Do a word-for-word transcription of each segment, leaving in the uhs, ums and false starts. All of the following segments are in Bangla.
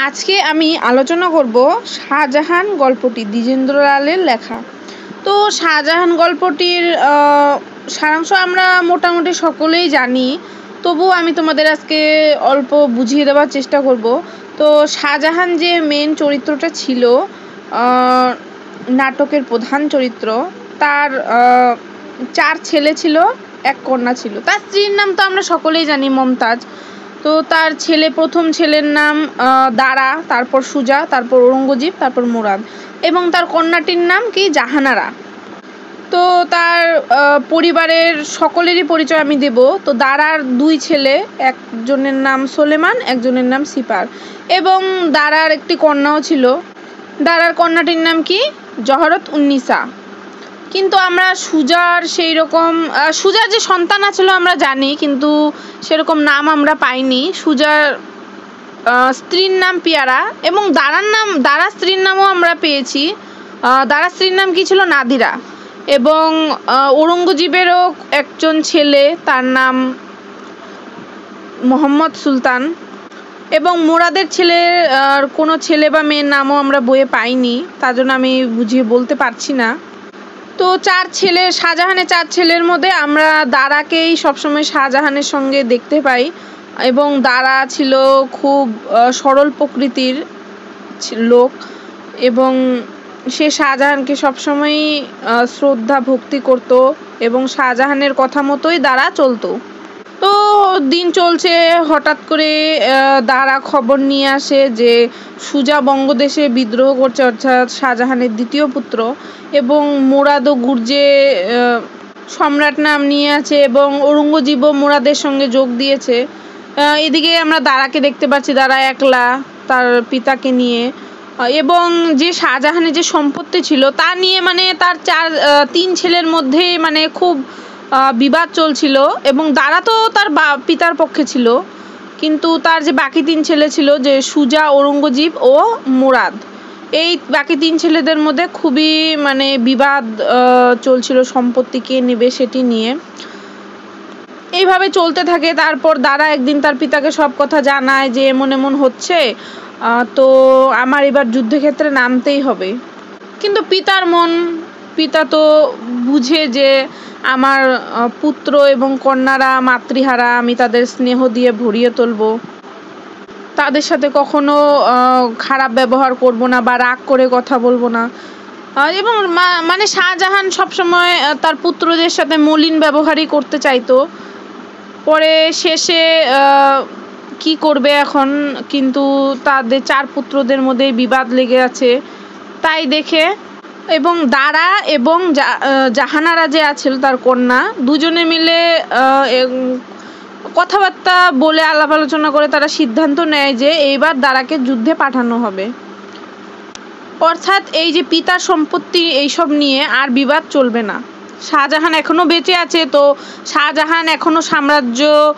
আজকে আমি আলোচনা করব শাহজাহান গল্পটি দ্বিজেন্দ্রলালের লেখা। তো শাহজাহান গল্পটির সারাংশ আমরা মোটামুটি সকলেই জানি, তবুও আমি তোমাদের আজকে অল্প বুঝিয়ে দেওয়ার চেষ্টা করব। তো শাহজাহান যে মেন চরিত্রটা ছিল, নাটকের প্রধান চরিত্র, তার চার ছেলে ছিল, এক কন্যা ছিল। তার স্ত্রীর নাম তো আমরা সকলেই জানি, মমতাজ। তো তার ছেলে, প্রথম ছেলের নাম দারা, তারপর সুজা, তারপর ঔরঙ্গজেব, তারপর মুরাদ, এবং তার কন্যাটির নাম কি জাহানারা। তো তার পরিবারের সকলেরই পরিচয় আমি দেব। তো দারার দুই ছেলে, একজনের নাম সোলেমান, একজনের নাম সিপার, এবং দারার একটি কন্যাও ছিল। দারার কন্যাটির নাম কি জহরত উন্নিসা। কিন্তু আমরা সুজার সেই রকম সুজার যে সন্তান আছিল আমরা জানি, কিন্তু সেরকম নাম আমরা পাইনি। সুজার স্ত্রীর নাম পিয়ারা, এবং দারার নাম দারা স্ত্রীর নামও আমরা পেয়েছি। দারা স্ত্রীর নাম কি ছিল নাদিরা। এবং ঔরঙ্গজেবেরও একজন ছেলে, তার নাম মোহাম্মদ সুলতান। এবং মুরাদের ছেলের কোনো ছেলে বা মেয়ের নামও আমরা বইয়ে পাইনি, তার জন্য আমি বুঝিয়ে বলতে পারছি না। তো চার ছেলে, শাহজাহানের চার ছেলের মধ্যে আমরা দারাকেই সবসময় শাহজাহানের সঙ্গে দেখতে পাই। এবং দারা ছিল খুব সরল প্রকৃতির লোক, এবং সে শাহজাহানকে সবসময়ই শ্রদ্ধা ভক্তি করত, এবং শাহজাহানের কথা মতোই দারা চলতো। তো দিন চলছে, হঠাৎ করে দারা খবর নিয়ে আসে যে সুজা বঙ্গদেশে বিদ্রোহ করছে, অর্থাৎ শাহজাহানের দ্বিতীয় পুত্র, এবং মুরাদও গুর্জে সম্রাট নাম নিয়ে আছে, এবং ঔরঙ্গজেবও মুরাদের সঙ্গে যোগ দিয়েছে। এদিকে আমরা দারাকে দেখতে পাচ্ছি, দারা একলা তার পিতাকে নিয়ে, এবং যে শাহজাহানের যে সম্পত্তি ছিল তা নিয়ে, মানে তার চার তিন ছেলের মধ্যে মানে খুব বিবাদ চলছিল। এবং দারা তো তার পিতার পক্ষে ছিল, কিন্তু তার যে বাকি তিন ছেলে ছিল, যে সুজা, ঔরঙ্গজেব ও মুরাদ, এই বাকি তিন ছেলেদের মধ্যে খুবই মানে বিবাদ চলছিল, সম্পত্তি কে নেবে সেটি নিয়ে। এইভাবে চলতে থাকে। তারপর দারা একদিন তার পিতাকে সব কথা জানায় যে এমন এমন হচ্ছে, তো আমার এবার যুদ্ধক্ষেত্রে নামতেই হবে। কিন্তু পিতার মন, পিতা তো বুঝে যে আমার পুত্র এবং কন্যারা মাতৃহারা, আমি তাদের স্নেহ দিয়ে ভরিয়ে তুলবো, তাদের সাথে কখনো খারাপ ব্যবহার করব না বা রাগ করে কথা বলবো না। এবং মানে শাহজাহান সবসময় তার পুত্রদের সাথে মলিন ব্যবহারই করতে চাইতো। পরে শেষে কি করবে এখন, কিন্তু তাদের চার পুত্রদের মধ্যে বিবাদ লেগে আছে, তাই দেখে এবং দারা এবং জাহানারা যে আছিল তার কন্যা, দুজনে মিলে কথাবার্তা বলে আলাপ আলোচনা করে তারা সিদ্ধান্ত নেয় যে এইবার দারাকে যুদ্ধে পাঠানো হবে। অর্থাৎ এই যে পিতার সম্পত্তি এইসব নিয়ে আর বিবাদ চলবে না। শাহজাহান এখনো বেঁচে আছে, তো শাহজাহান এখনো সাম্রাজ্য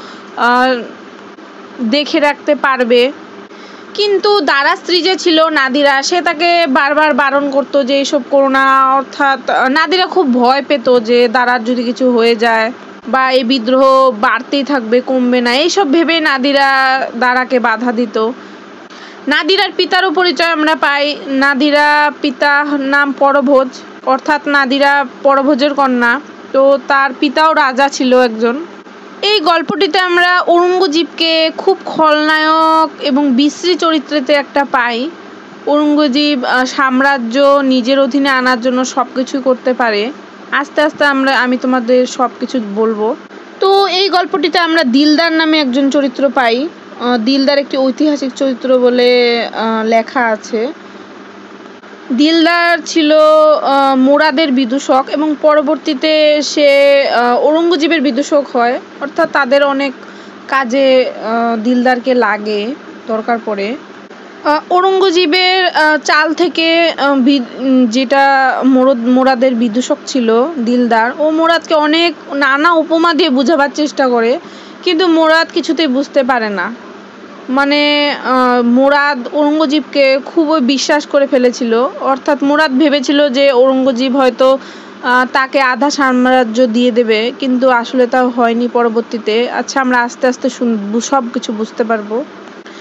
দেখে রাখতে পারবে। কিন্তু দারা স্ত্রী যে ছিল নাদিরা, সে তাকে বারবার বারণ করতো যে এইসব করো না। অর্থাৎ নাদিরা খুব ভয় পেত যে দারার যদি কিছু হয়ে যায় বা এই বিদ্রোহ বাড়তেই থাকবে, কমবে না, এইসব ভেবে নাদিরা দারাকে বাধা দিত। নাদিরার পিতারও পরিচয় আমরা পাই। নাদিরা পিতা নাম পরভোজ, অর্থাৎ নাদিরা পরভোজের কন্যা। তো তার পিতাও রাজা ছিল একজন। এই গল্পটিতে আমরা ঔরঙ্গজেবকে খুব খলনায়ক এবং বিশ্রী চরিত্রেতে একটা পাই। ঔরঙ্গজেব সাম্রাজ্য নিজের অধীনে আনার জন্য সব কিছুই করতে পারে। আস্তে আস্তে আমরা আমি তোমাদের সব কিছু বলবো। তো এই গল্পটিতে আমরা দিলদার নামে একজন চরিত্র পাই। দিলদার একটি ঐতিহাসিক চরিত্র বলে লেখা আছে। দিলদার ছিল মুরাদের বিদূষক, এবং পরবর্তীতে সে ঔরঙ্গজেবের বিদূষক হয়। অর্থাৎ তাদের অনেক কাজে দিলদারকে লাগে, দরকার পড়ে। ঔরঙ্গজেবের চাল থেকে যেটা মুরাদের বিদূষক ছিল দিলদার, ও মুরাদকে অনেক নানা উপমা দিয়ে বোঝাবার চেষ্টা করে, কিন্তু মুরাদ কিছুতেই বুঝতে পারে না। মানে মুরাদ ঔরঙ্গজেবকে খুবই বিশ্বাস করে ফেলেছিল। অর্থাৎ মুরাদ ভেবেছিল যে ঔরঙ্গজেব হয়তো তাকে আধা সাম্রাজ্য দিয়ে দেবে, কিন্তু আসলে তা হয়নি পরবর্তীতে। আচ্ছা, আমরা আস্তে আস্তে সব কিছু বুঝতে পারবো।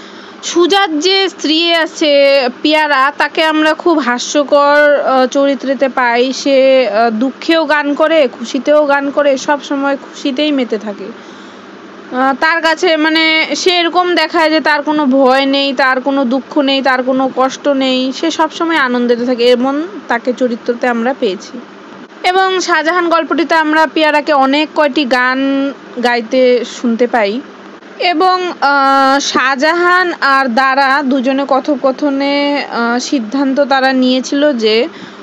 সুজার যে স্ত্রী আছে পিয়ারা, তাকে আমরা খুব হাস্যকর চরিত্রেতে পাই। সে দুঃখেও গান করে, খুশিতেও গান করে, সব সময় খুশিতেই মেতে থাকে। তার কাছে মানে সে এরকম দেখায় যে তার কোনো ভয় নেই, তার কোনো দুঃখ নেই, তার কোনো কষ্ট নেই, সে সবসময় আনন্দেতে থাকে, এমন তাকে চরিত্রতে আমরা পেয়েছি। এবং শাহজাহান গল্পটিতে আমরা পিয়ারাকে অনেক কয়টি গান গাইতে শুনতে পাই। এবং শাহজাহান আর দারা দুজনে কথোপকথনে সিদ্ধান্ত তারা নিয়েছিল যে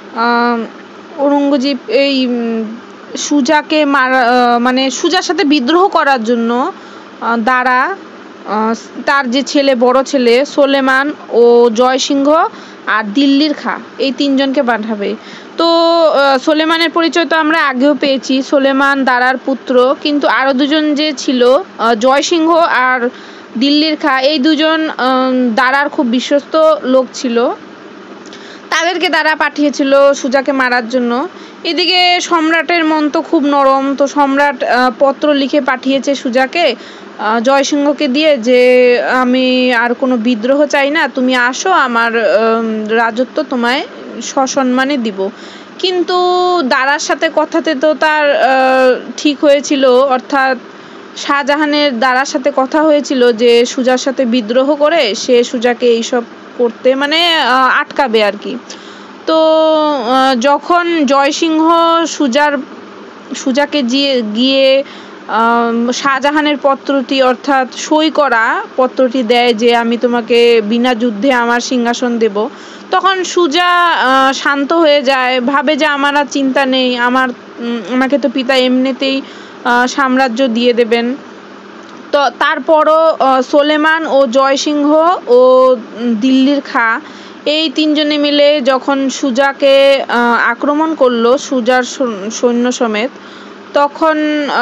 ঔরঙ্গজেব এই সুজাকে মারা মানে সুজার সাথে বিদ্রোহ করার জন্য দারা তার যে ছেলে বড় ছেলে সোলেমান ও জয়সিংহ আর দিল্লির খা এই তিনজনকে পাঠাবে। তো সোলেমানের পরিচয় তো আমরা আগেও পেয়েছি, সোলেমান দারার পুত্র। কিন্তু আরও দুজন যে ছিল জয়সিংহ আর দিল্লির খা, এই দুজন দারার খুব বিশ্বস্ত লোক ছিল, তাদেরকে দারা পাঠিয়েছিল সুজাকে মারার জন্য। এদিকে সম্রাটের মন তো খুব নরম, তো সম্রাট পত্র লিখে পাঠিয়েছে সুজাকে জয়সিংহকে দিয়ে যে আমি আর কোনো বিদ্রোহ চাই না, তুমি আসো, আমার রাজত্ব তোমায় সসম্মানে দিব। কিন্তু দারার সাথে কথাতে তো তার ঠিক হয়েছিল, অর্থাৎ শাহজাহানের দারার সাথে কথা হয়েছিল যে সুজার সাথে বিদ্রোহ করে সে সুজাকে এইসব করতে মানে আটকাবে আর কি। তো যখন জয়সিংহ সুজার সুজাকে গিয়ে শাহজাহানের পত্রটি অর্থাৎ সই করা পত্রটি দেয় যে আমি তোমাকে বিনা যুদ্ধে আমার সিংহাসন দেব, তখন সুজা শান্ত হয়ে যায়, ভাবে যে আমার আর চিন্তা নেই, আমার আমাকে তো পিতা এমনিতেই সাম্রাজ্য দিয়ে দেবেন। তো তারপরও সোলেমান ও জয়সিংহ ও দিল্লির খা এই তিনজনে মিলে যখন সুজাকে আক্রমণ করলো সুজার সৈন্য সমেত, তখন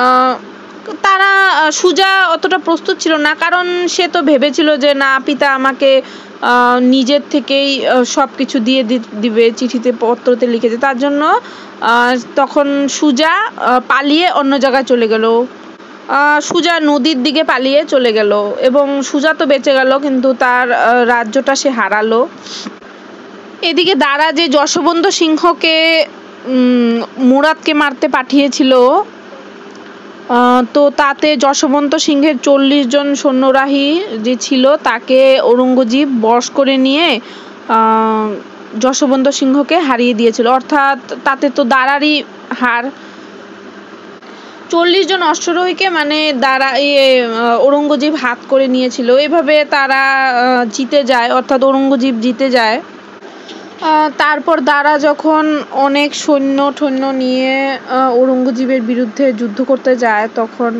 তারা সুজা অতটা প্রস্তুত ছিল না, কারণ সে তো ভেবেছিল যে না পিতা আমাকে নিজের থেকেই সব কিছু দিয়ে দিবে, চিঠিতে পত্রতে লিখেছে, তার জন্য তখন সুজা পালিয়ে অন্য জায়গায় চলে গেল। সুজা নদীর দিকে পালিয়ে চলে গেল এবং সুজা তো বেঁচে গেল, কিন্তু তার রাজ্যটা সে হারালো। এদিকে দারা যে যশবন্ত সিংহকে মুরাদকে মারতে পাঠিয়েছিল, তো তাতে যশবন্ত সিংহের চল্লিশ জন সৈন্যরাহী যে ছিল তাকে ঔরঙ্গজেব বশ করে নিয়ে যশবন্ত সিংহকে হারিয়ে দিয়েছিল, অর্থাৎ তাতে তো দারারই হার। চল্লিশ জন অশ্বারোহীকে মানে দারা ইয়ে ঔরঙ্গজেব হাত করে নিয়েছিল, এভাবে তারা জিতে যায়, অর্থাৎ ঔরঙ্গজেব জিতে যায়। তারপর দারা যখন অনেক সৈন্য টৈন্য নিয়ে ঔরঙ্গজেবের বিরুদ্ধে যুদ্ধ করতে যায়, তখন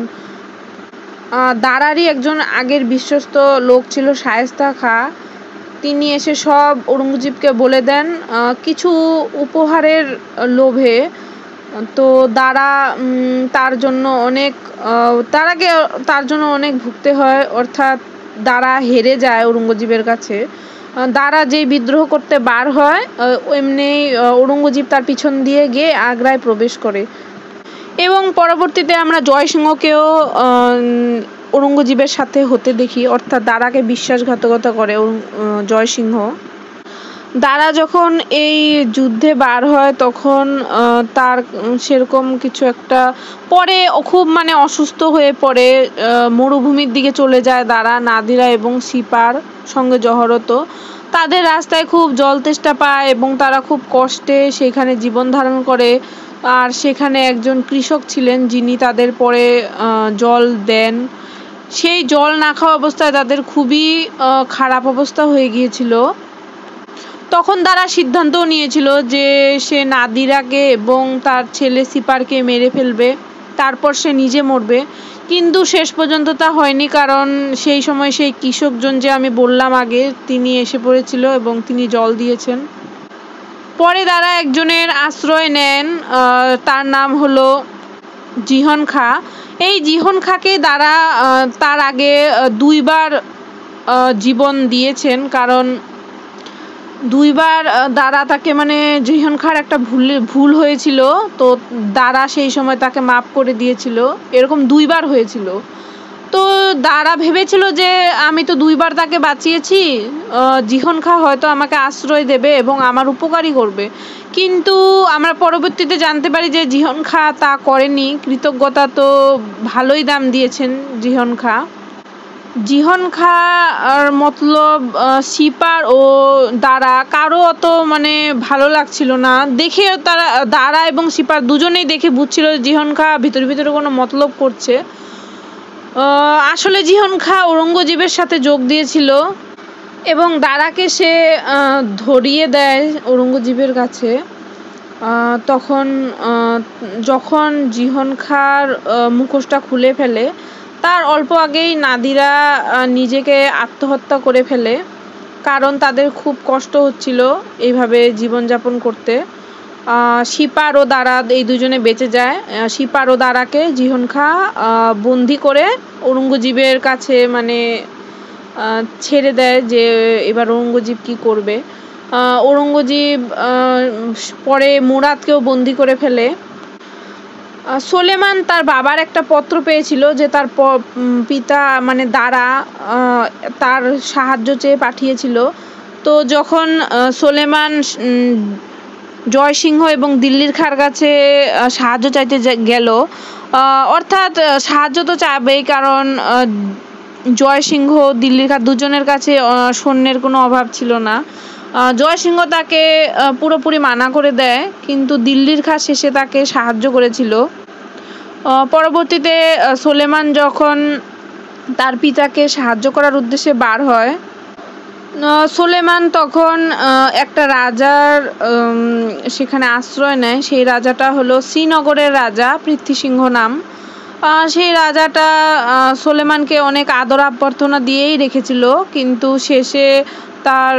দারারই একজন আগের বিশ্বস্ত লোক ছিল শায়েস্তা খা, তিনি এসে সব ঔরঙ্গজেবকে বলে দেন কিছু উপহারের লোভে। তো দারা তার জন্য অনেক তারাকে তার জন্য অনেক ভুগতে হয়, অর্থাৎ দারা হেরে যায় ঔরঙ্গজেবের কাছে। দারা যেই বিদ্রোহ করতে বার হয় এমনি ঔরঙ্গজেব তার পিছন দিয়ে গিয়ে আগ্রায় প্রবেশ করে এবং পরবর্তীতে আমরা জয়সিংহকেও ঔরঙ্গজেবের সাথে হতে দেখি, অর্থাৎ দারাকে বিশ্বাসঘাতকতা করে জয়সিংহ। দারা যখন এই যুদ্ধে বার হয় তখন তার সেরকম কিছু একটা পরে খুব মানে অসুস্থ হয়ে পড়ে, মরুভূমির দিকে চলে যায় দারা। নাদিরা এবং সিপার সঙ্গে জহরত তাদের রাস্তায় খুব জল তেষ্টা পায় এবং তারা খুব কষ্টে সেখানে জীবন ধারণ করে। আর সেখানে একজন কৃষক ছিলেন যিনি তাদের পরে জল দেন, সেই জল না খাওয়া অবস্থায় তাদের খুবই খারাপ অবস্থা হয়ে গিয়েছিল। তখন তারা সিদ্ধান্ত নিয়েছিল যে সে নাদিরাকে এবং তার ছেলে সিপারকে মেরে ফেলবে, তারপর সে নিজে মরবে। কিন্তু শেষ পর্যন্ত তা হয়নি, কারণ সেই সময় সেই কৃষকজন যে আমি বললাম আগে তিনি এসে পড়েছিল এবং তিনি জল দিয়েছেন। পরে তারা একজনের আশ্রয় নেন, তার নাম হলো জিহন খা। এই জিহন খাকে তারা তার আগে দুইবার জীবন দিয়েছেন, কারণ দুইবার দারা তাকে মানে জিহন খার একটা ভুল ভুল হয়েছিল, তো দারা সেই সময় তাকে মাফ করে দিয়েছিল। এরকম দুইবার হয়েছিল। তো দারা ভেবেছিল যে আমি তো দুইবার তাকে বাঁচিয়েছি, জিহন খা হয়তো আমাকে আশ্রয় দেবে এবং আমার উপকারই করবে, কিন্তু আমরা পরবর্তীতে জানতে পারি যে জিহন খা তা করেনি। কৃতজ্ঞতা তো ভালোই দাম দিয়েছেন জিহন খা। জিহন খা আর মতলব সিপার ও দারা কারো অত মানে ভালো লাগছিল না দেখে। তারা দারা এবং সিপার দুজনেই দেখে বুঝছিল জিহন খা ভিতরে ভিতরে কোনো মতলব করছে। আসলে জিহন খা ঔরঙ্গজেবের সাথে যোগ দিয়েছিল এবং দারাকে সে ধরিয়ে দেয় ঔরঙ্গজেবের কাছে। তখন যখন জিহন খার মুখোশটা খুলে ফেলে, তার অল্প আগেই নাদিরা নিজেকে আত্মহত্যা করে ফেলে, কারণ তাদের খুব কষ্ট হচ্ছিল এইভাবে জীবনযাপন করতে। সিপার ও দারা এই দুজনে বেঁচে যায়। সিপার ও দারাকে জিহন খা বন্দি করে ঔরঙ্গজেবের কাছে মানে ছেড়ে দেয় যে এবার ঔরঙ্গজেব কি করবে। ঔরঙ্গজেব পরে মুরাদকেও বন্দি করে ফেলে। সুলেমান তার বাবার একটা পত্র পেয়েছিল যে তার পিতা মানে দারা তার সাহায্য চেয়ে পাঠিয়েছিল। তো যখন সুলেমান জয়সিংহ এবং দিল্লির খার কাছে সাহায্য চাইতে গেল, অর্থাৎ সাহায্য তো চাইবেই, কারণ জয়সিংহ দিল্লির খার দুজনের কাছে সৈন্যের কোনো অভাব ছিল না। জয়সিংহ তাকে পুরোপুরি মানা করে দেয়, কিন্তু দিল্লির খাঁ শেষে তাকে সাহায্য করেছিল। পরবর্তীতে সুলেমান যখন তার পিতাকে সাহায্য করার উদ্দেশ্যে বার হয়, সুলেমান তখন একটা রাজার সেখানে আশ্রয় নেয়। সেই রাজাটা হলো শ্রীনগরের রাজা, পৃথ্বীসিংহ নাম। সেই রাজাটা সুলেমানকে অনেক আদর অভ্যর্থনা দিয়েই রেখেছিল, কিন্তু শেষে তার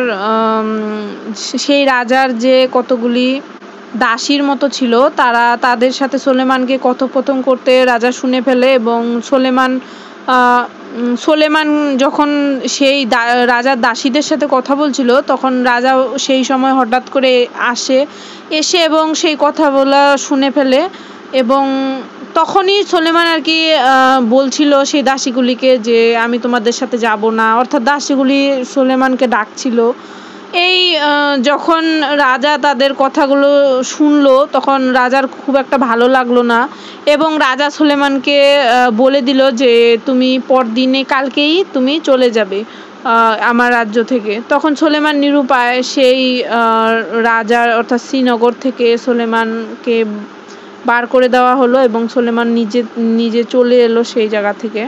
সেই রাজার যে কতগুলি দাসীর মতো ছিল, তারা তাদের সাথে সুলেমানকে কথোপকথন করতে রাজা শুনে ফেলে এবং সুলেমান সুলেমান যখন সেই রাজার দাসীদের সাথে কথা বলছিল, তখন রাজা সেই সময় হঠাৎ করে আসে এসে এবং সেই কথা বলা শুনে ফেলে। এবং তখনই সুলেমান আর কি বলছিল সেই দাসীগুলিকে যে আমি তোমাদের সাথে যাব না, অর্থাৎ দাসীগুলি সুলেমানকে ডাকছিল। এই যখন রাজা তাদের কথাগুলো শুনলো, তখন রাজার খুব একটা ভালো লাগলো না এবং রাজা সুলেমানকে বলে দিল যে তুমি পরদিনে কালকেই তুমি চলে যাবে আমার রাজ্য থেকে। তখন সুলেমান নিরুপায় সেই রাজার অর্থাৎ শ্রীনগর থেকে সুলেমানকে বার করে দেওয়া হলো এবং সুলেমান নিজে নিজে চলে এলো সেই জায়গা থেকে।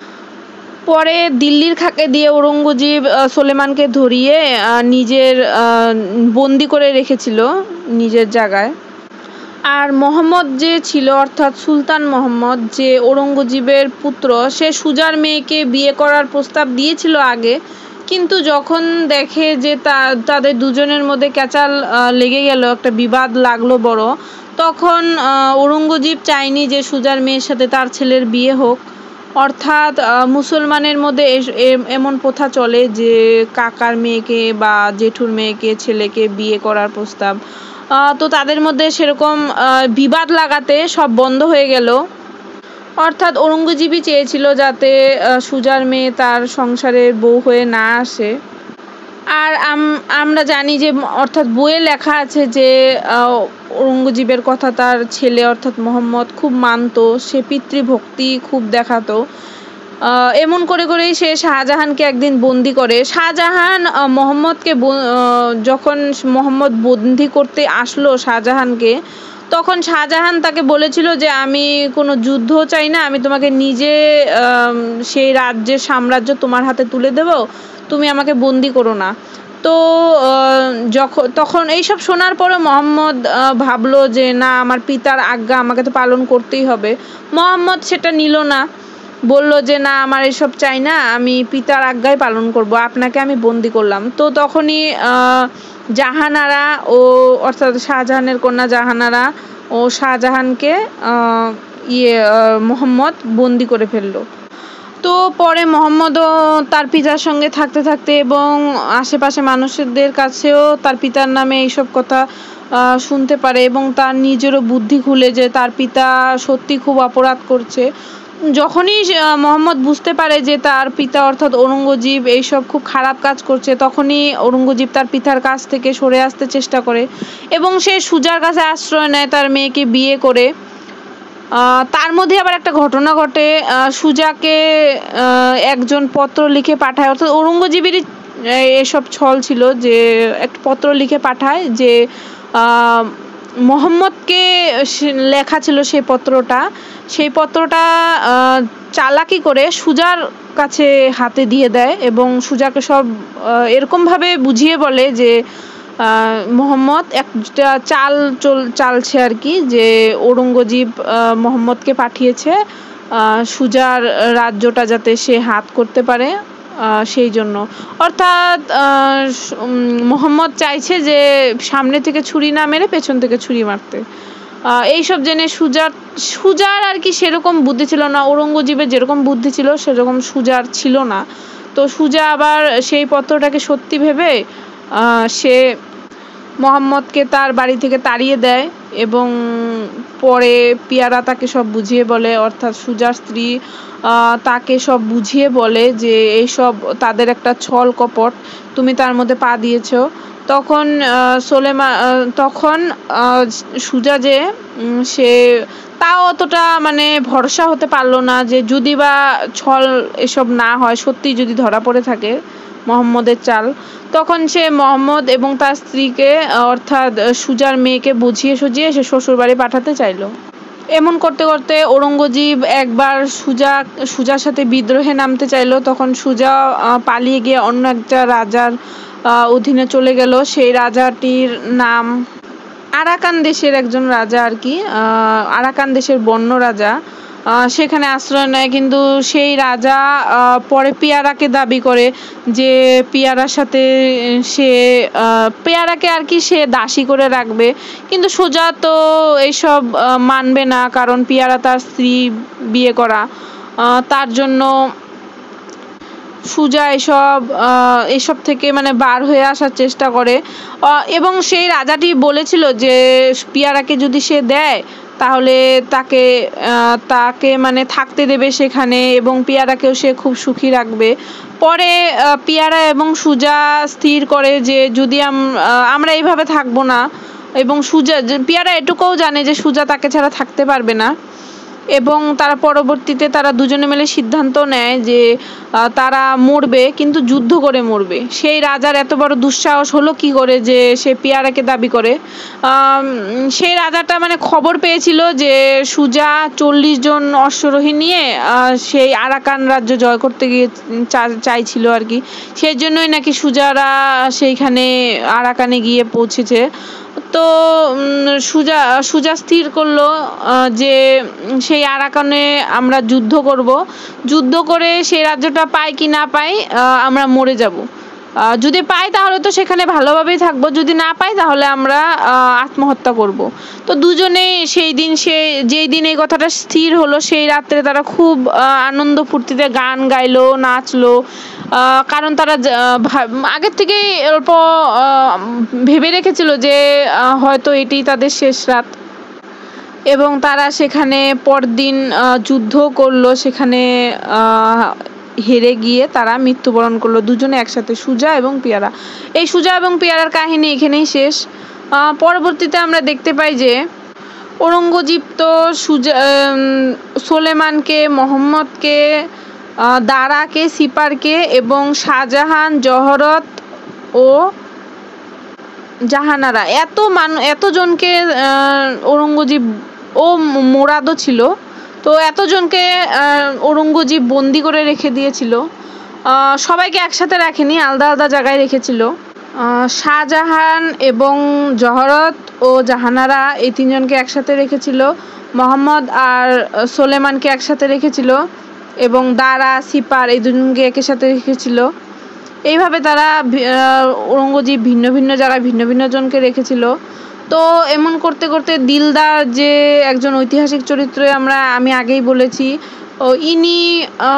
পরে দিল্লির খাকে দিয়ে ঔরঙ্গজেব সুলেমানকে ধরিয়ে নিজের বন্দি করে রেখেছিল নিজের জায়গায়। আর মোহাম্মদ যে ছিল অর্থাৎ সুলতান মোহাম্মদ, যে ঔরঙ্গজেবের পুত্র, সে সুজার মেয়েকে বিয়ে করার প্রস্তাব দিয়েছিল আগে, কিন্তু যখন দেখে যে তা তাদের দুজনের মধ্যে ক্যাচাল লেগে গেল, একটা বিবাদ লাগলো বড়, তখন ঔরঙ্গজেব চায়নি যে সুজার মেয়ের সাথে তার ছেলের বিয়ে হোক। অর্থাৎ মুসলমানের মধ্যে এমন প্রথা চলে যে কাকার মেয়েকে বা জেঠুর মেয়েকে ছেলেকে বিয়ে করার প্রস্তাব, তো তাদের মধ্যে সেরকম বিবাদ লাগাতে সব বন্ধ হয়ে গেল। অর্থাৎ ঔরঙ্গজেবই চেয়েছিল যাতে সুজার মেয়ে তার সংসারের বউ হয়ে না আসে। আর আমরা জানি যে অর্থাৎ বইয়ে লেখা আছে যে ঔরঙ্গজেবের কথা তার ছেলে অর্থাৎ মোহাম্মদ খুব মানত, সে পিতৃভক্তি খুব দেখাতো। এমন করে করেই সে শাহজাহানকে একদিন বন্দি করে। শাহজাহান মোহাম্মদকে যখন মোহাম্মদ বন্দি করতে আসলো শাহজাহানকে, তখন শাহজাহান তাকে বলেছিল যে আমি কোনো যুদ্ধ চাই না, আমি তোমাকে নিজে সেই রাজ্যের সাম্রাজ্য তোমার হাতে তুলে দেব, তুমি আমাকে বন্দি করো না। তো যখন তখন এইসব শোনার পরে মোহাম্মদ ভাবলো যে না, আমার পিতার আজ্ঞা আমাকে তো পালন করতেই হবে। মোহাম্মদ সেটা নিল না, বলল যে না, আমার এসব চাই না, আমি পিতার আজ্ঞাই পালন করব, আপনাকে আমি বন্দি করলাম। তো তখনই জাহানারা ও অর্থাৎ শাহজাহানের কন্যা জাহানারা ও শাহজাহানকে ইয়ে মোহাম্মদ বন্দি করে ফেললো। তো পরে মোহাম্মদও তার পিতার সঙ্গে থাকতে থাকতে এবং আশেপাশে মানুষদের কাছেও তার পিতার নামে এইসব কথা শুনতে পারে এবং তার নিজেরও বুদ্ধি খুলে যে তার পিতা সত্যি খুব অপরাধ করছে। যখনই মোহাম্মদ বুঝতে পারে যে তার পিতা অর্থাৎ ঔরঙ্গজেব এইসব খুব খারাপ কাজ করছে, তখনই ঔরঙ্গজেব তার পিতার কাছ থেকে সরে আসতে চেষ্টা করে এবং সে সুজার কাছে আশ্রয় নেয় তার মেয়েকে বিয়ে করে। তার মধ্যে আবার একটা ঘটনা ঘটে, সুজাকে একজন পত্র লিখে পাঠায়, অর্থাৎ ঔরঙ্গজেবেরই এসব ছল ছিল যে একটা পত্র লিখে পাঠায় যে মোহাম্মদকে লেখা ছিল সেই পত্রটা, সেই পত্রটা চালাকি করে সুজার কাছে হাতে দিয়ে দেয় এবং সুজাকে সব এরকমভাবে বুঝিয়ে বলে যে মোহাম্মদ একটা চাল চল চালছে আর কি, যে ঔরঙ্গজেব মোহাম্মদকে পাঠিয়েছে সুজার রাজ্যটা যাতে সে হাত করতে পারে সেই জন্য। অর্থাৎ মোহাম্মদ চাইছে যে সামনে থেকে ছুরি না মেরে পেছন থেকে ছুরি মারতে। এইসব জেনে সুজার সুজার আর কি সেরকম বুদ্ধি ছিল না, ঔরঙ্গজেবের যেরকম বুদ্ধি ছিল সেরকম সুজার ছিল না। তো সুজা আবার সেই পত্রটাকে সত্যি ভেবে সে মোহাম্মদকে তার বাড়ি থেকে তাড়িয়ে দেয় এবং পরে পিয়ারা তাকে সব বুঝিয়ে বলে, অর্থাৎ সুজার স্ত্রী তাকে সব বুঝিয়ে বলে যে এইসব তাদের একটা ছল কপট, তুমি তার মধ্যে পা দিয়েছ। তখন সোলেমান তখন সুজা যে সে তাও অতটা মানে ভরসা হতে পারলো না যে যদি বা ছল এসব না হয়, সত্যি যদি ধরা পড়ে থাকে মোহাম্মদের চাল, তখন সে মোহাম্মদ এবং তার স্ত্রীকে অর্থাৎ সুজার মেয়েকে বুঝিয়ে সুঝিয়ে সে শ্বশুরবাড়ি পাঠাতে চাইল। এমন করতে করতে ঔরঙ্গজেব একবার সুজা সুজার সাথে বিদ্রোহে নামতে চাইলো, তখন সুজা পালিয়ে গিয়ে অন্য একটা রাজার অধীনে চলে গেল। সেই রাজাটির নাম আরাকান দেশের একজন রাজা আর কি, আরাকান দেশের বন্য রাজা, সেখানে আশ্রয় নেয়। কিন্তু সেই রাজা পরে পেয়ারাকে দাবি করে যে পেয়ারার সাথে সে পেয়ারাকে আর কি সে দাসী করে রাখবে, কিন্তু সুজা তো এইসব মানবে না, কারণ পেয়ারা তার স্ত্রী বিয়ে করা, তার জন্য সুজা এসব এসব থেকে মানে বার হয়ে আসার চেষ্টা করে এবং সেই রাজাটি বলেছিল যে পেয়ারাকে যদি সে দেয় তাহলে তাকে তাকে মানে থাকতে দেবে সেখানে এবং পেয়ারাকেও সে খুব সুখী রাখবে। পরে পেয়ারা এবং সুজা স্থির করে যে যদি আমরা এইভাবে থাকবো না, এবং সুজা পেয়ারা এটুকুও জানে যে সুজা তাকে ছাড়া থাকতে পারবে না, এবং তারা পরবর্তীতে তারা দুজনে মিলে সিদ্ধান্ত নেয় যে তারা মরবে, কিন্তু যুদ্ধ করে মরবে। সেই রাজার এত বড় দুঃসাহস হলো কি করে যে সে পেয়ারাকে দাবি করে। সেই রাজাটা মানে খবর পেয়েছিল যে সুজা চল্লিশ জন অশ্বরোহী নিয়ে সেই আরাকান রাজ্য জয় করতে গিয়ে চাইছিল আর কি, সেই জন্যই নাকি সুজারা সেইখানে আরাকানে গিয়ে পৌঁছেছে। তো সুজা সুজা স্থির করলো যে সেই আরাকানে আমরা যুদ্ধ করব, যুদ্ধ করে সেই রাজ্যটা পাই কি না পাই আমরা মরে যাব, যদি পাই তাহলে তো সেখানে ভালোভাবেই থাকবো, যদি না পাই তাহলে আমরা আত্মহত্যা করব। তো দুজনে সেই দিন সে যেই দিন এই কথাটা স্থির হলো সেই রাত্রে তারা খুব আনন্দ ফুর্তিতে গান গাইলো, নাচলো, কারণ তারা আগের থেকেই অল্প ভেবে রেখেছিল যে হয়তো এটি তাদের শেষ রাত, এবং তারা সেখানে পরদিন যুদ্ধ করলো, সেখানে হেরে গিয়ে তারা মৃত্যুবরণ করলো দুজনে একসাথে, সুজা এবং পেয়ারা। এই সুজা এবং পেয়ারার কাহিনী এখানেই শেষ। পরবর্তীতে আমরা দেখতে পাই যে ঔরঙ্গজেব তো সুজা সোলেমানকে, মোহাম্মদকে, দারাকে, সিপারকে এবং শাহজাহান, জহরত ও জাহানারা এত মান এতজনকে ঔরঙ্গজেব ও মোরাদও ছিল, তো এতজনকে ঔরঙ্গজেব বন্দি করে রেখে দিয়েছিল। সবাইকে একসাথে রাখেনি, আলাদা আলাদা জায়গায় রেখেছিল। শাহজাহান এবং জহরত ও জাহানারা এই তিনজনকে একসাথে রেখেছিল, মোহাম্মদ আর সোলেমানকে একসাথে রেখেছিল এবং দারা, সিপার এই দুজনকে একের সাথে রেখেছিল। এইভাবে তারা ঔরঙ্গজেব ভিন্ন ভিন্ন জায়গায় ভিন্ন ভিন্ন জনকে রেখেছিল। তো এমন করতে করতে দিলদার যে একজন ঐতিহাসিক চরিত্র আমরা আমি আগেই বলেছি, ইনি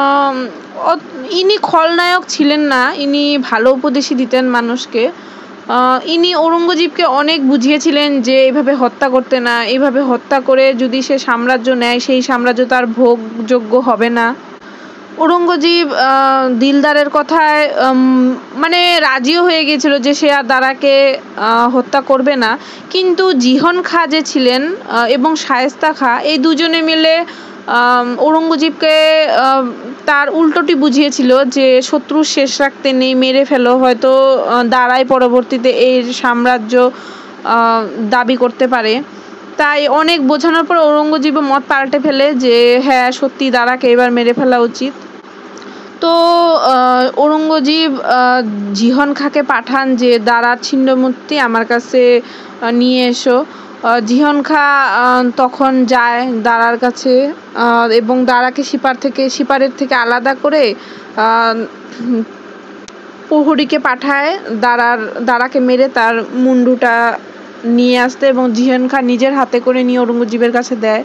ইনি খলনায়ক ছিলেন না, ইনি ভালো উপদেশই দিতেন মানুষকে। ইনি ঔরঙ্গজেবকে অনেক বুঝিয়েছিলেন যে এইভাবে হত্যা করতে না, এইভাবে হত্যা করে যদি সে সাম্রাজ্য নেয় সেই সাম্রাজ্য তার ভোগযোগ্য হবে না। ঔরঙ্গজেব দিলদারের কথায় মানে রাজিও হয়ে গিয়েছিল যে সে আর দারাকে হত্যা করবে না, কিন্তু জিহন খাঁ যে ছিলেন এবং শায়েস্তা খাঁ এই দুজনে মিলে ঔরঙ্গজেবকে তার উল্টোটি বুঝিয়েছিল যে শত্রু শেষ রাখতে নেই, মেরে ফেলো, হয়তো দারাই পরবর্তীতে এই সাম্রাজ্য দাবি করতে পারে। তাই অনেক বোঝানোর পর ঔরঙ্গজেব মত পাল্টে ফেলে যে হ্যাঁ সত্যি দারাকে এবার মেরে ফেলা উচিত। তো ঔরঙ্গজেব জিহন খাঁকে পাঠান যে দারার ছিন্নমূর্তি আমার কাছে নিয়ে এসো। জিহন খাঁ তখন যায় দারার কাছে এবং দারাকে সিপার থেকে সিপারের থেকে আলাদা করে প্রহরীকে পাঠায় দারার দারাকে মেরে তার মুন্ডুটা নিয়ে আসতে, এবং জিহন খাঁ নিজের হাতে করে নিয়ে ঔরঙ্গজেবের কাছে দেয়।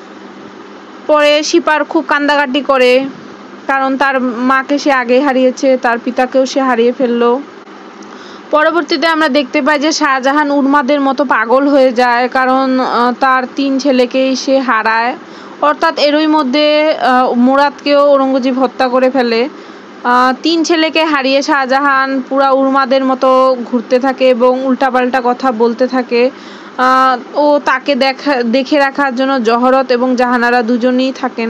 পরে সিপার খুব কান্দাকাটি করে, কারণ তার মাকে সে আগে হারিয়েছে, তার পিতাকেও সে হারিয়ে ফেললো। পরবর্তীতে আমরা দেখতে পাই যে শাহজাহান উন্মাদের মতো পাগল হয়ে যায়, কারণ তার তিন ছেলেকেই সে হারায়। অর্থাৎ এরই মধ্যে মুরাদকেও ঔরঙ্গজেব হত্যা করে ফেলে। তিন ছেলেকে হারিয়ে শাহজাহান পুরা উন্মাদের মতো ঘুরতে থাকে এবং উল্টাপাল্টা কথা বলতে থাকে। ও তাকে দেখা দেখে রাখার জন্য জহরত এবং জাহানারা দুজনেই থাকেন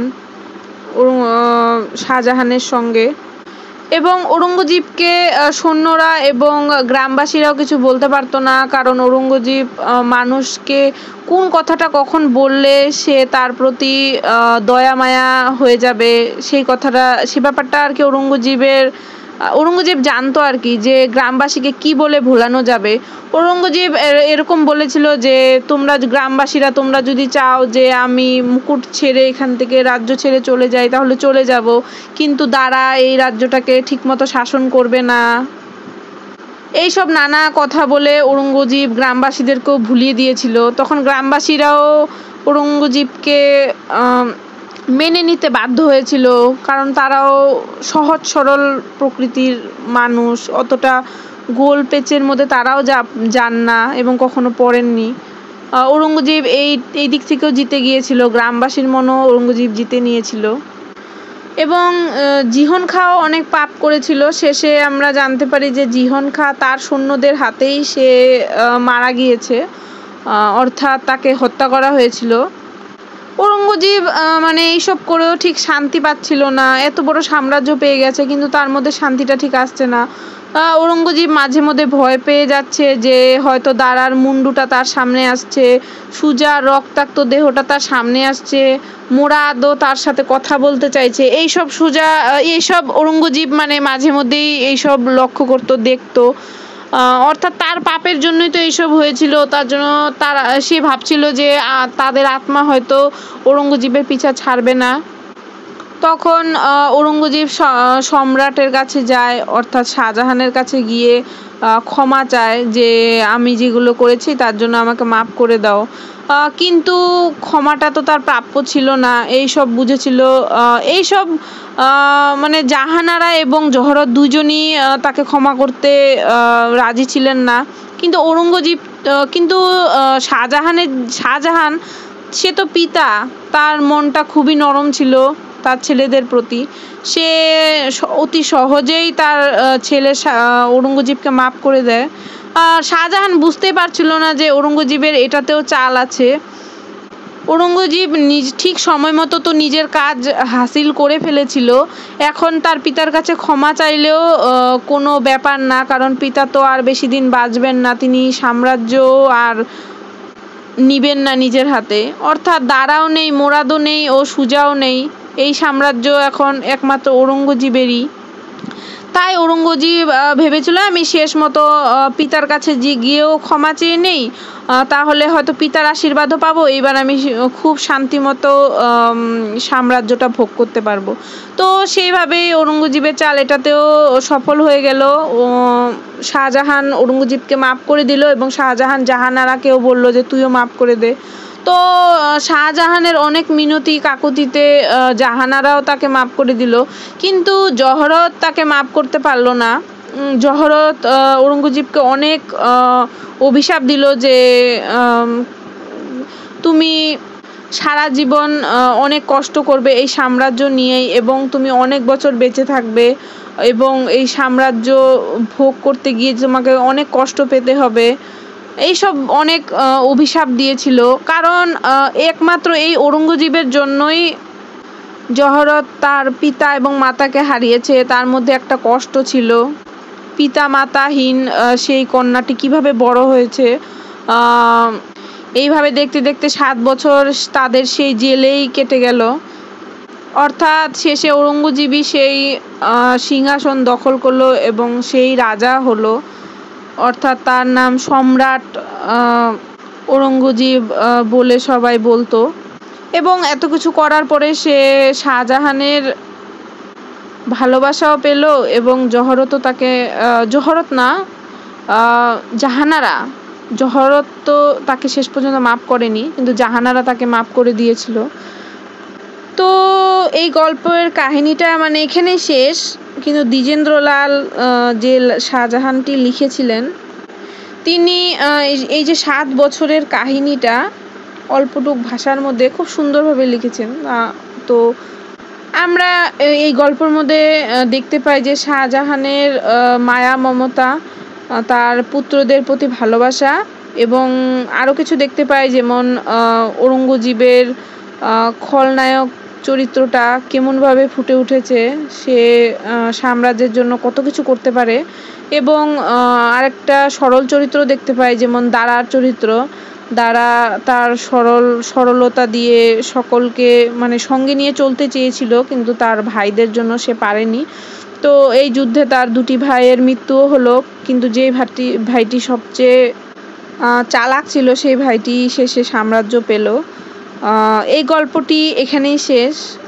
শাহজাহানের সঙ্গে। এবং ঔরঙ্গজেবকে সৈন্যরা এবং গ্রামবাসীরাও কিছু বলতে পারতো না, কারণ ঔরঙ্গজেব মানুষকে কোন কথাটা কখন বললে সে তার প্রতি দয়া মায়া হয়ে যাবে সেই কথাটা সে ব্যাপারটা আর কি ঔরঙ্গজেবের ঔরঙ্গজেব জানতো আর কি, যে গ্রামবাসীকে কি বলে ভোলানো যাবে। ঔরঙ্গজেব এরকম বলেছিল যে তোমরা গ্রামবাসীরা তোমরা যদি চাও যে আমি মুকুট ছেড়ে এখান থেকে রাজ্য ছেড়ে চলে যাই তাহলে চলে যাব, কিন্তু দারা এই রাজ্যটাকে ঠিকমতো শাসন করবে না। এইসব নানা কথা বলে ঔরঙ্গজেব গ্রামবাসীদেরকেও ভুলিয়ে দিয়েছিল। তখন গ্রামবাসীরাও ঔরঙ্গজেবকে মেনে নিতে বাধ্য হয়েছিল, কারণ তারাও সহজ সরল প্রকৃতির মানুষ, অতটা গোল পেচের মধ্যে তারাও যান না এবং কখনো পড়েননি। ঔরঙ্গজেব এই এই দিক থেকেও জিতে গিয়েছিল, গ্রামবাসীর মনও ঔরঙ্গজেব জিতে নিয়েছিল। এবং জিহন খাঁও অনেক পাপ করেছিল। শেষে আমরা জানতে পারি যে জিহন খাঁ তার সৈন্যদের হাতেই সে মারা গিয়েছে, অর্থাৎ তাকে হত্যা করা হয়েছিল। ঔরঙ্গজেব মানে এইসব করেও ঠিক শান্তি পাচ্ছিল না, এত বড় সাম্রাজ্য পেয়ে গেছে কিন্তু তার মধ্যে শান্তিটা ঠিক আসছে না। ঔরঙ্গজেব মাঝে মধ্যে ভয় পেয়ে যাচ্ছে যে হয়তো দারার মুন্ডুটা তার সামনে আসছে, সুজা রক্তাক্ত দেহটা তার সামনে আসছে, মুরাদও তার সাথে কথা বলতে চাইছে। এইসব সুজা এইসব ঔরঙ্গজেব মানে মাঝে মধ্যেই এইসব লক্ষ্য করতো, দেখতো। অর্থাৎ তার পাপের জন্যই তো এইসব হয়েছিল, তার জন্য তার সে ভাবছিল যে তাদের আত্মা হয়তো ঔরঙ্গজেবের পিছা ছাড়বে না। তখন ঔরঙ্গজেব সম্রাটের কাছে যায়, অর্থাৎ শাহজাহানের কাছে গিয়ে ক্ষমা চায় যে আমি যেগুলো করেছি তার জন্য আমাকে মাফ করে দাও। কিন্তু ক্ষমাটা তো তার প্রাপ্য ছিল না, এইসব বুঝেছিল। এইসব মানে জাহানারা এবং জহরত দুজনই তাকে ক্ষমা করতে রাজি ছিলেন না। কিন্তু ঔরঙ্গজেব কিন্তু শাহজাহানের শাহজাহান সে তো পিতা, তার মনটা খুবই নরম ছিল তার ছেলেদের প্রতি। সে অতি সহজেই তার ছেলে ঔরঙ্গজেবকে মাফ করে দেয়। আর শাহজাহান বুঝতেই পারছিল না যে ঔরঙ্গজেবের এটাতেও চাল আছে। ঔরঙ্গজেব নিজ ঠিক সময় মতো তো নিজের কাজ হাসিল করে ফেলেছিল, এখন তার পিতার কাছে ক্ষমা চাইলেও কোনো ব্যাপার না, কারণ পিতা তো আর বেশি দিন বাঁচবেন না, তিনি সাম্রাজ্য আর নিবেন না নিজের হাতে। অর্থাৎ দারাও নেই, মুরাদও নেই ও সুজাও নেই, এই সাম্রাজ্য এখন একমাত্র ঔরঙ্গজেবেরই। তাই ঔরঙ্গজেব ভেবেছিল আমি শেষ মতো পিতার কাছে গিয়েও ক্ষমা চেয়ে নেই, তাহলে হয়তো পিতার আশীর্বাদও পাবো, এবার আমি খুব শান্তিমতো সাম্রাজ্যটা ভোগ করতে পারবো। তো সেইভাবেই ঔরঙ্গজেবের চাল এটাতেও সফল হয়ে গেল। শাহজাহান ঔরঙ্গজেবকে মাফ করে দিল এবং শাহজাহান জাহানারাকেও বলল যে তুইও মাফ করে দে। তো শাহজাহানের অনেক মিনতি কাকুতিতে জাহানারাও তাকে মাফ করে দিল, কিন্তু জহরত তাকে মাফ করতে পারলো না। জহরত ঔরঙ্গজেবকে অনেক অভিশাপ দিল যে তুমি সারা জীবন অনেক কষ্ট করবে এই সাম্রাজ্য নিয়েই, এবং তুমি অনেক বছর বেঁচে থাকবে, এবং এই সাম্রাজ্য ভোগ করতে গিয়ে তোমাকে অনেক কষ্ট পেতে হবে, এইসব অনেক অভিশাপ দিয়েছিল। কারণ একমাত্র এই ঔরঙ্গজেবের জন্যই জহরত তার পিতা এবং মাতাকে হারিয়েছে। তার মধ্যে একটা কষ্ট ছিল, পিতা মাতাহীন সেই কন্যাটি কিভাবে বড় হয়েছে। এইভাবে দেখতে দেখতে সাত বছর তাদের সেই জেলেই কেটে গেল। অর্থাৎ শেষে ঔরঙ্গজেবই সেই সিংহাসন দখল করলো এবং সেই রাজা হলো, অর্থাৎ তার নাম সম্রাট ঔরঙ্গজেব বলে সবাই বলতো। এবং এত কিছু করার পরে সে শাহজাহানের ভালোবাসাও পেল, এবং জহরতও তাকে, জহরত না জাহানারা, জহরত তো তাকে শেষ পর্যন্ত মাফ করেনি, কিন্তু জাহানারা তাকে মাফ করে দিয়েছিল। তো এই গল্পের কাহিনীটা মানে এখানেই শেষ, কিন্তু দ্বিজেন্দ্রলাল যে শাহজাহানটি লিখেছিলেন তিনি এই যে সাত বছরের কাহিনীটা অল্পটুক ভাষার মধ্যে খুব সুন্দরভাবে লিখেছেন। তো আমরা এই গল্পের মধ্যে দেখতে পাই যে শাহজাহানের মায়া মমতা, তার পুত্রদের প্রতি ভালোবাসা, এবং আরও কিছু দেখতে পাই যেমন ঔরঙ্গজেবের খলনায়ক চরিত্রটা কেমনভাবে ফুটে উঠেছে, সে সাম্রাজ্যের জন্য কত কিছু করতে পারে। এবং আরেকটা সরল চরিত্র দেখতে পাই যেমন দারার চরিত্র। দারা তার সরল সরলতা দিয়ে সকলকে মানে সঙ্গে নিয়ে চলতে চেয়েছিল, কিন্তু তার ভাইদের জন্য সে পারেনি। তো এই যুদ্ধে তার দুটি ভাইয়ের মৃত্যুও হলো, কিন্তু যে ভাইটি ভাইটি সবচেয়ে চালাক ছিল সেই ভাইটি শেষে সাম্রাজ্য পেল। এই গল্পটি এখানেই শেষ।